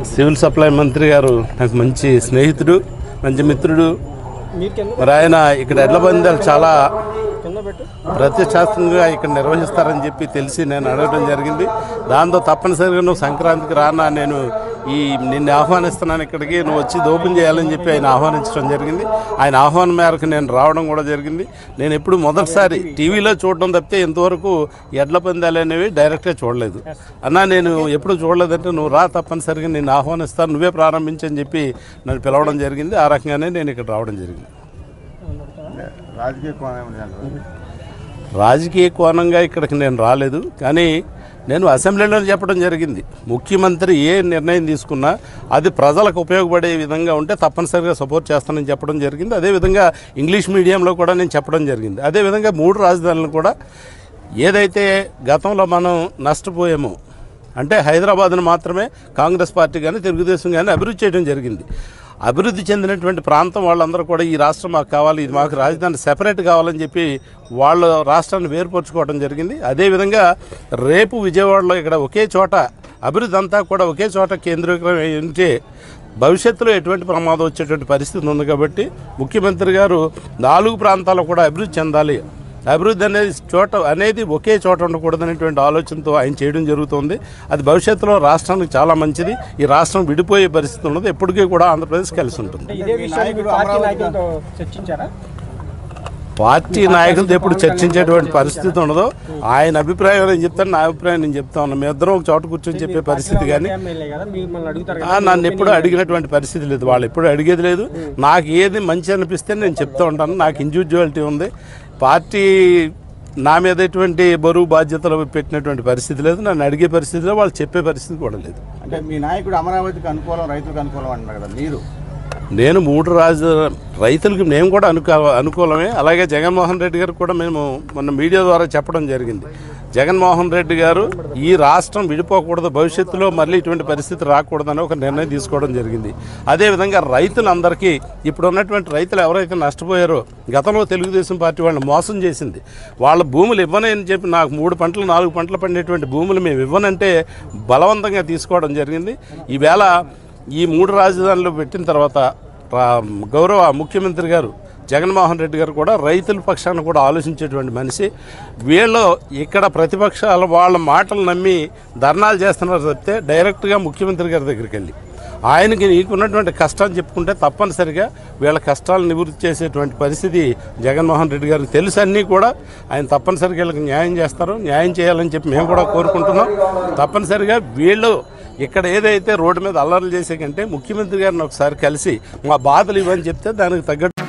Civil supply మంత్రి గారు నాకు మంచి స్నేహితుడు, మంచి మిత్రుడు. మరి ఆయన ఇక్కడ ఎడ్ల పందాలు చాలా ప్రత్యక్షంగా ఇక్కడ నిర్వహిస్తారని చెప్పి తెలిసి నేను అడగడం జరిగింది. దాంతో తప్పనిసరిగా నువ్వు సంక్రాంతికి రానా, నేను నిన్ను ఆహ్వానిస్తున్నాను ఇక్కడికి, నువ్వు వచ్చి ఓపెన్ చేయాలని చెప్పి ఆయన ఆహ్వానించడం జరిగింది. ఆయన ఆహ్వానం మేరకు నేను రావడం కూడా జరిగింది. నేను ఎప్పుడు మొదటిసారి టీవీలో చూడడం తప్పితే ఇంతవరకు ఎడ్ల పందాలు అనేవి డైరెక్ట్గా చూడలేదు. అన్నా నేను ఎప్పుడు చూడలేదంటే నువ్వు రా, తప్పనిసరిగా నేను ఆహ్వానిస్తాను, నువ్వే ప్రారంభించని చెప్పి నన్ను పిలవడం జరిగింది. ఆ రకంగానే నేను ఇక్కడ రావడం జరిగింది. రాజకీయ కోణంగా ఇక్కడికి నేను రాలేదు, కానీ నేను అసెంబ్లీలో చెప్పడం జరిగింది. ముఖ్యమంత్రి ఏ నిర్ణయం తీసుకున్నా అది ప్రజలకు ఉపయోగపడే విధంగా ఉంటే తప్పనిసరిగా సపోర్ట్ చేస్తానని చెప్పడం జరిగింది. అదేవిధంగా ఇంగ్లీష్ మీడియంలో కూడా నేను చెప్పడం జరిగింది. అదేవిధంగా 3 రాజధానులను కూడా ఏదైతే గతంలో మనం నష్టపోయామో, అంటే హైదరాబాద్ను మాత్రమే కాంగ్రెస్ పార్టీ కానీ తెలుగుదేశం కానీ అభివృద్ధి చేయడం జరిగింది. అభివృద్ధి చెందినటువంటి ప్రాంతం వాళ్ళందరూ కూడా ఈ రాష్ట్రం మాకు కావాలి, ఇది మాకు రాజధాని సెపరేట్ కావాలని చెప్పి వాళ్ళ రాష్ట్రాన్ని వేరుపరుచుకోవడం జరిగింది. అదేవిధంగా రేపు విజయవాడలో ఇక్కడ ఒకే చోట అభివృద్ధి అంతా కూడా ఒకే చోట కేంద్రీకరమై ఉంటే భవిష్యత్తులో ఎటువంటి ప్రమాదం వచ్చేటువంటి పరిస్థితి ఉంది. కాబట్టి ముఖ్యమంత్రి గారు 4 ప్రాంతాల్లో కూడా అభివృద్ధి చెందాలి, అభివృద్ధి అనేది ఒకే చోట ఉండకూడదనేటువంటి ఆలోచనతో ఆయన చేయడం జరుగుతుంది. అది భవిష్యత్తులో రాష్ట్రానికి చాలా మంచిది. ఈ రాష్ట్రం విడిపోయే పరిస్థితి ఉన్నది, ఎప్పటికీ కూడా ఆంధ్రప్రదేశ్ కలిసి ఉంటుంది. పార్టీ నాయకులతో ఎప్పుడు చర్చించేటువంటి పరిస్థితి ఉండదు. ఆయన అభిప్రాయం నేను చెప్తాను, నా అభిప్రాయం నేను చెప్తా ఉన్నాను. మేమిద్దరం ఒక చోట కూర్చొని చెప్పే పరిస్థితి కానీ నన్ను ఎప్పుడు అడిగినటువంటి పరిస్థితి లేదు, వాళ్ళు ఎప్పుడు అడిగేది లేదు. నాకు ఏది మంచి అనిపిస్తే నేను చెప్తూ ఉంటాను. నాకు ఇండివిజువాలిటీ ఉంది. పార్టీ నా మీద ఎటువంటి బరువు బాధ్యతలు పెట్టినటువంటి పరిస్థితి లేదు, నన్ను అడిగే పరిస్థితిలో వాళ్ళు చెప్పే పరిస్థితి కూడా లేదు. అంటే మీ నాయకుడు అమరావతికి అనుకూలం, రైతులకు అనుకూలం అంటున్నారు కదా, మీరు? నేను 3 రైతులకి మేము కూడా అనుకూలమే. అలాగే జగన్మోహన్ రెడ్డి గారు కూడా మేము మొన్న మీడియా ద్వారా చెప్పడం జరిగింది. జగన్మోహన్ రెడ్డి గారు ఈ రాష్ట్రం విడిపోకూడదు, భవిష్యత్తులో మళ్ళీ ఇటువంటి పరిస్థితి రాకూడదని ఒక నిర్ణయం తీసుకోవడం జరిగింది. అదేవిధంగా రైతులందరికీ ఇప్పుడు ఉన్నటువంటి రైతులు ఎవరైతే నష్టపోయారో, గతంలో తెలుగుదేశం పార్టీ వాళ్ళని మోసం చేసింది, వాళ్ళ భూములు ఇవ్వనని చెప్పి నాకు 3 పంటలు 4 పంటలు పండేటువంటి భూములు మేము ఇవ్వనంటే బలవంతంగా తీసుకోవడం జరిగింది. ఈవేళ ఈ 3 రాజధానులు పెట్టిన తర్వాత గౌరవ ముఖ్యమంత్రి గారు జగన్మోహన్ రెడ్డి గారు కూడా రైతుల పక్షాన్ని కూడా ఆలోచించేటువంటి మనిషి. వీళ్ళు ఇక్కడ ప్రతిపక్షాలు వాళ్ళ మాటలు నమ్మి ధర్నాలు చేస్తున్నారు తప్పితే డైరెక్ట్గా ముఖ్యమంత్రి గారి దగ్గరికి వెళ్ళి ఆయనకి నీకున్నటువంటి కష్టాన్ని చెప్పుకుంటే తప్పనిసరిగా వీళ్ళ కష్టాలను నివృత్తి చేసేటువంటి పరిస్థితి జగన్మోహన్ రెడ్డి గారికి తెలుసు. అన్నీ కూడా ఆయన తప్పనిసరిగా వీళ్ళకి న్యాయం చేస్తారు, న్యాయం చేయాలని చెప్పి మేము కూడా కోరుకుంటున్నాం. తప్పనిసరిగా వీళ్ళు ఇక్కడ ఏదైతే రోడ్డు మీద అల్లర్లు చేసే కంటే ముఖ్యమంత్రి గారిని ఒకసారి కలిసి మా బాధలు ఇవని చెప్తే దానికి తగ్గట్టు